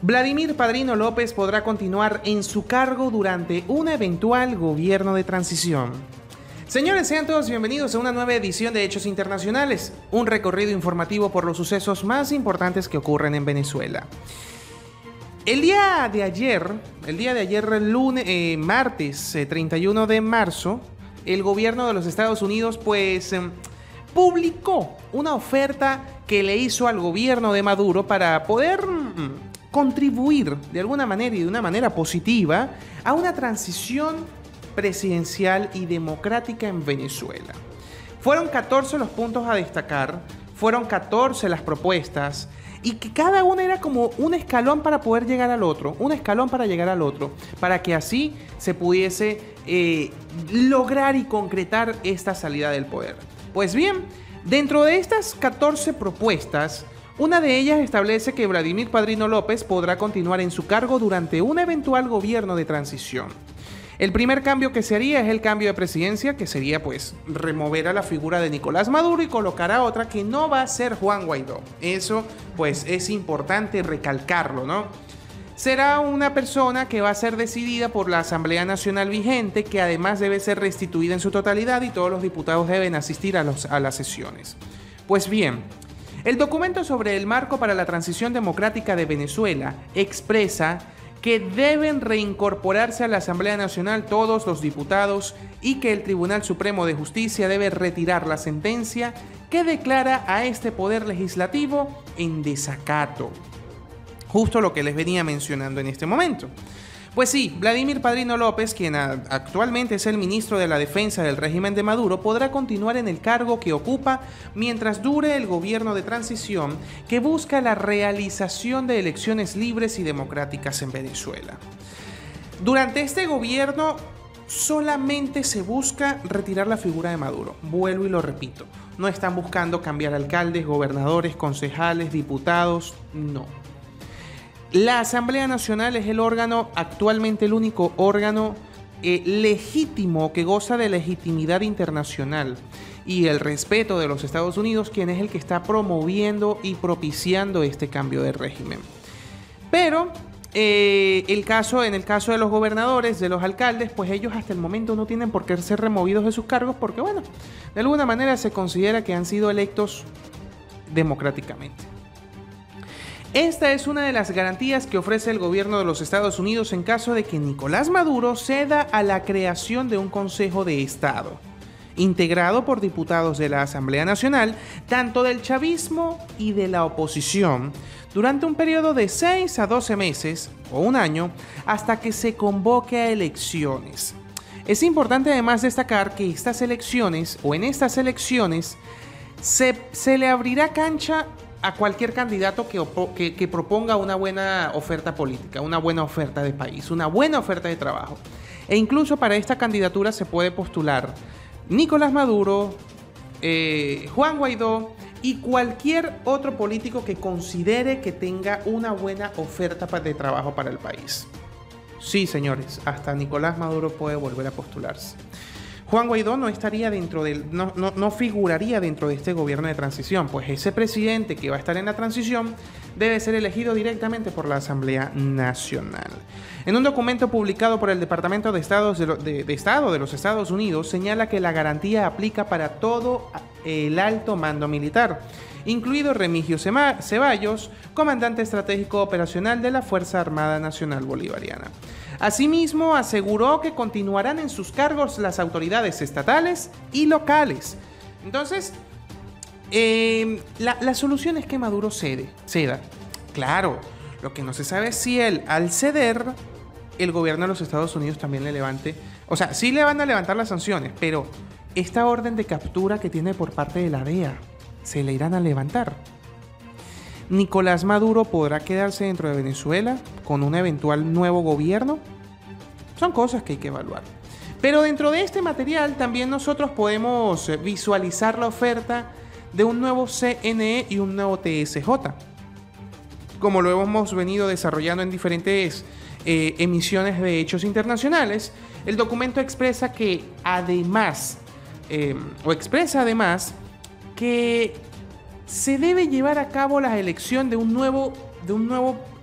Vladimir Padrino López podrá continuar en su cargo durante un eventual gobierno de transición. Señores, sean todos bienvenidos a una nueva edición de Hechos Internacionales, un recorrido informativo por los sucesos más importantes que ocurren en Venezuela. El día de ayer, martes 31 de marzo, el gobierno de los Estados Unidos publicó una oferta que le hizo al gobierno de Maduro para poder contribuir de alguna manera y de una manera positiva a una transición presidencial y democrática en Venezuela. Fueron 14 los puntos a destacar, fueron 14 las propuestas, y que cada una era como un escalón para poder llegar al otro, para que así se pudiese lograr y concretar esta salida del poder. Pues bien, dentro de estas 14 propuestas, una de ellas establece que Vladimir Padrino López podrá continuar en su cargo durante un eventual gobierno de transición. El primer cambio que se haría es el cambio de presidencia, que sería remover a la figura de Nicolás Maduro y colocar a otra que no va a ser Juan Guaidó. Eso es importante recalcarlo, ¿no? Será una persona que va a ser decidida por la Asamblea Nacional vigente, que además debe ser restituida en su totalidad y todos los diputados deben asistir a las sesiones. Pues bien, el documento sobre el marco para la transición democrática de Venezuela expresa que deben reincorporarse a la Asamblea Nacional todos los diputados y que el Tribunal Supremo de Justicia debe retirar la sentencia que declara a este poder legislativo en desacato. Justo lo que les venía mencionando en este momento. Pues sí, Vladimir Padrino López, quien actualmente es el ministro de la Defensa del régimen de Maduro, podrá continuar en el cargo que ocupa mientras dure el gobierno de transición que busca la realización de elecciones libres y democráticas en Venezuela. Durante este gobierno solamente se busca retirar la figura de Maduro. Vuelvo y lo repito, no están buscando cambiar alcaldes, gobernadores, concejales, diputados, no. La Asamblea Nacional es actualmente el único órgano legítimo que goza de legitimidad internacional y el respeto de los Estados Unidos, quien es el que está promoviendo y propiciando este cambio de régimen. Pero en el caso de los gobernadores, de los alcaldes, pues ellos hasta el momento no tienen por qué ser removidos de sus cargos porque, de alguna manera se considera que han sido electos democráticamente. Esta es una de las garantías que ofrece el gobierno de los Estados Unidos en caso de que Nicolás Maduro ceda a la creación de un Consejo de Estado, integrado por diputados de la Asamblea Nacional, tanto del chavismo y de la oposición, durante un periodo de 6 a 12 meses o un año, hasta que se convoque a elecciones. Es importante además destacar que en estas elecciones se le abrirá cancha a cualquier candidato que proponga una buena oferta política, una buena oferta de país, una buena oferta de trabajo. E incluso para esta candidatura se puede postular Nicolás Maduro, Juan Guaidó y cualquier otro político que considere que tenga una buena oferta de trabajo para el país. Sí, señores, hasta Nicolás Maduro puede volver a postularse. Juan Guaidó no figuraría dentro de este gobierno de transición, pues ese presidente que va a estar en la transición debe ser elegido directamente por la Asamblea Nacional. En un documento publicado por el Departamento de Estado de los Estados Unidos, señala que la garantía aplica para todo el alto mando militar, incluido Remigio Ceballos, comandante estratégico operacional de la Fuerza Armada Nacional Bolivariana. Asimismo, aseguró que continuarán en sus cargos las autoridades estatales y locales. Entonces, la solución es que Maduro ceda. Claro, lo que no se sabe es si él, al ceder, el gobierno de los Estados Unidos también le levante. O sea, sí le van a levantar las sanciones, pero esta orden de captura que tiene por parte de la DEA, ¿se le irán a levantar? ¿Nicolás Maduro podrá quedarse dentro de Venezuela con un eventual nuevo gobierno? Son cosas que hay que evaluar. Pero dentro de este material también nosotros podemos visualizar la oferta de un nuevo CNE y un nuevo TSJ. Como lo hemos venido desarrollando en diferentes emisiones de Hechos Internacionales, el documento expresa que además que se debe llevar a cabo la elección de un nuevo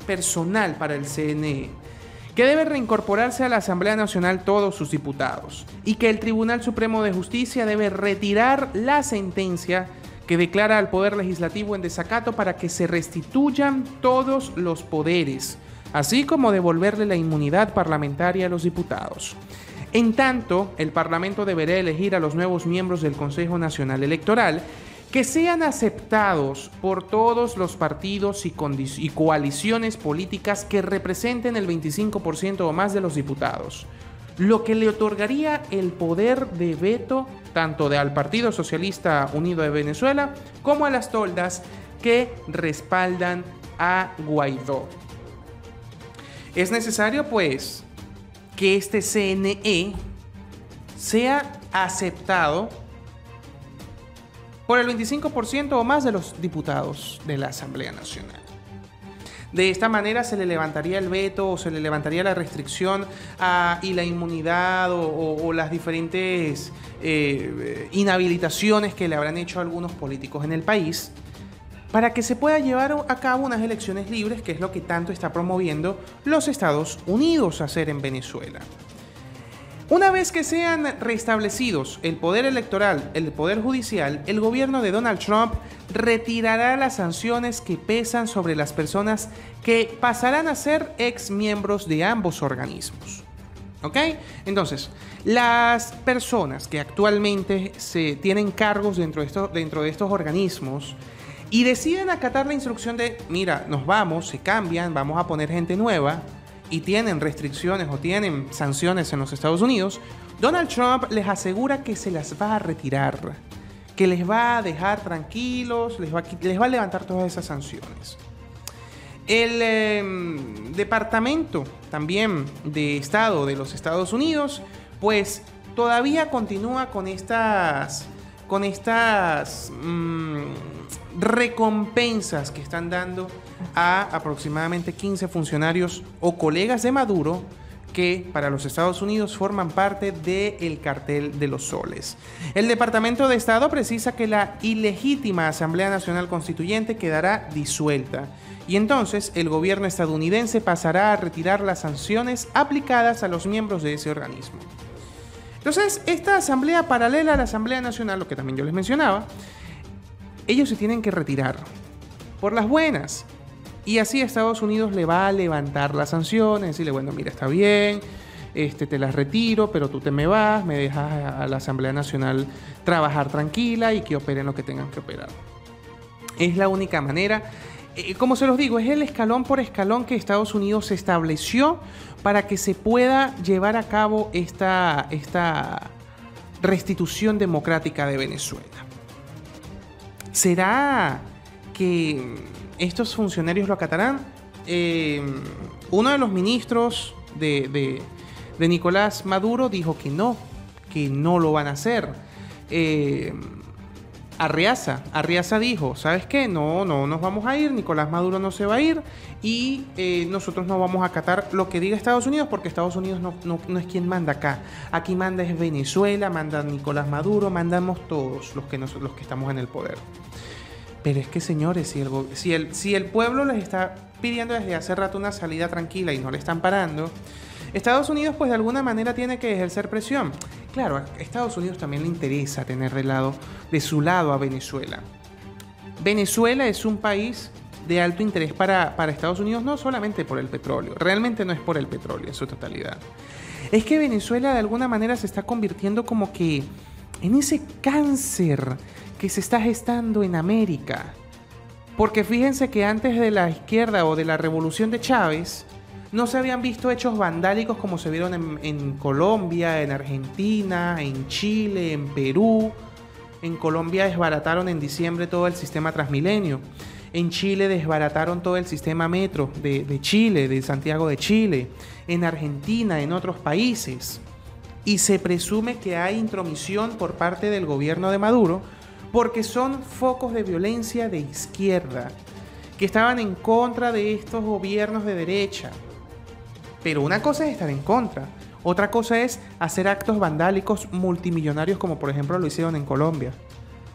personal para el CNE, que debe reincorporarse a la Asamblea Nacional todos sus diputados y que el Tribunal Supremo de Justicia debe retirar la sentencia que declara al Poder Legislativo en desacato para que se restituyan todos los poderes, así como devolverle la inmunidad parlamentaria a los diputados. En tanto, el Parlamento deberá elegir a los nuevos miembros del Consejo Nacional Electoral que sean aceptados por todos los partidos y coaliciones políticas que representen el 25% o más de los diputados, lo que le otorgaría el poder de veto tanto al Partido Socialista Unido de Venezuela como a las toldas que respaldan a Guaidó. Es necesario, pues, que este CNE sea aceptado por el 25% o más de los diputados de la Asamblea Nacional. De esta manera se le levantaría el veto o se le levantaría la restricción y la inmunidad o las diferentes inhabilitaciones que le habrán hecho algunos políticos en el país para que se pueda llevar a cabo unas elecciones libres, que es lo que tanto está promoviendo los Estados Unidos hacer en Venezuela. Una vez que sean restablecidos el poder electoral, el poder judicial, el gobierno de Donald Trump retirará las sanciones que pesan sobre las personas que pasarán a ser ex miembros de ambos organismos. ¿Ok? Entonces, las personas que actualmente tienen cargos dentro de estos organismos y deciden acatar la instrucción de, mira, nos vamos, se cambian, vamos a poner gente nueva, y tienen restricciones o tienen sanciones en los Estados Unidos, Donald Trump les asegura que se las va a retirar, que les va a dejar tranquilos, les va a levantar todas esas sanciones. El Departamento también de Estado de los Estados Unidos, pues todavía continúa con estas recompensas que están dando a aproximadamente 15 funcionarios o colegas de Maduro que para los Estados Unidos forman parte del cartel de los soles. El Departamento de Estado precisa que la ilegítima Asamblea Nacional Constituyente quedará disuelta y entonces el gobierno estadounidense pasará a retirar las sanciones aplicadas a los miembros de ese organismo. Entonces, esta asamblea paralela a la Asamblea Nacional, lo que también yo les mencionaba, ellos se tienen que retirar por las buenas. Y así Estados Unidos le va a levantar las sanciones, decirle, bueno, mira, está bien, te las retiro, pero tú te me vas, me dejas a la Asamblea Nacional trabajar tranquila y que operen lo que tengan que operar. Es la única manera. Como se los digo, es el escalón por escalón que Estados Unidos estableció para que se pueda llevar a cabo esta restitución democrática de Venezuela. ¿Será que estos funcionarios lo acatarán? Uno de los ministros de Nicolás Maduro dijo que no lo van a hacer. Arreaza dijo, ¿sabes qué? No nos vamos a ir, Nicolás Maduro no se va a ir y nosotros no vamos a acatar lo que diga Estados Unidos porque Estados Unidos no es quien manda acá. Aquí manda es Venezuela, manda Nicolás Maduro, mandamos todos los que estamos en el poder. Pero es que, señores, si el pueblo les está pidiendo desde hace rato una salida tranquila y no le están parando, Estados Unidos pues de alguna manera tiene que ejercer presión. Claro, a Estados Unidos también le interesa tener de su lado a Venezuela. Venezuela es un país de alto interés para Estados Unidos, no solamente por el petróleo, realmente no es por el petróleo en su totalidad. Es que Venezuela de alguna manera se está convirtiendo como que en ese cáncer que se está gestando en América. Porque fíjense que antes de la izquierda o de la revolución de Chávez, no se habían visto hechos vandálicos como se vieron en Colombia, en Argentina, en Chile, en Perú. En Colombia desbarataron en diciembre todo el sistema Transmilenio. En Chile desbarataron todo el sistema metro de Chile, de Santiago de Chile. En Argentina, en otros países. Y se presume que hay intromisión por parte del gobierno de Maduro porque son focos de violencia de izquierda que estaban en contra de estos gobiernos de derecha. Pero una cosa es estar en contra, otra cosa es hacer actos vandálicos multimillonarios como por ejemplo lo hicieron en Colombia.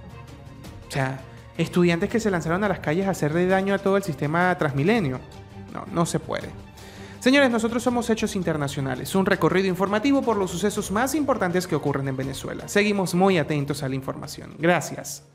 O sea, estudiantes que se lanzaron a las calles a hacerle daño a todo el sistema Transmilenio. no se puede. Señores, nosotros somos Hechos Internacionales, un recorrido informativo por los sucesos más importantes que ocurren en Venezuela. Seguimos muy atentos a la información. Gracias.